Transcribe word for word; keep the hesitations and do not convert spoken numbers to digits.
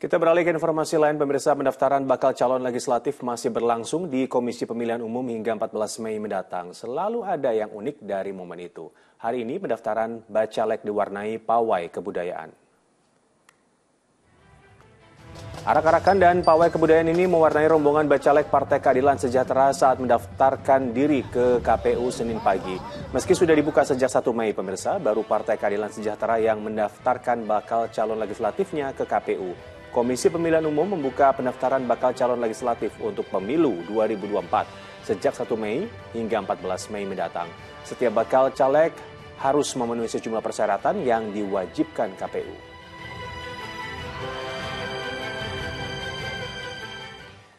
Kita beralih ke informasi lain, pemirsa. Pendaftaran bakal calon legislatif masih berlangsung di Komisi Pemilihan Umum hingga empat belas Mei mendatang. Selalu ada yang unik dari momen itu. Hari ini pendaftaran bacalek diwarnai pawai kebudayaan. Arak-arakan dan pawai kebudayaan ini mewarnai rombongan bacalek Partai Keadilan Sejahtera saat mendaftarkan diri ke K P U Senin pagi. Meski sudah dibuka sejak satu Mei, pemirsa, baru Partai Keadilan Sejahtera yang mendaftarkan bakal calon legislatifnya ke K P U. Komisi Pemilihan Umum membuka pendaftaran bakal calon legislatif untuk pemilu dua ribu dua puluh empat sejak satu Mei hingga empat belas Mei mendatang. Setiap bakal caleg harus memenuhi sejumlah persyaratan yang diwajibkan K P U.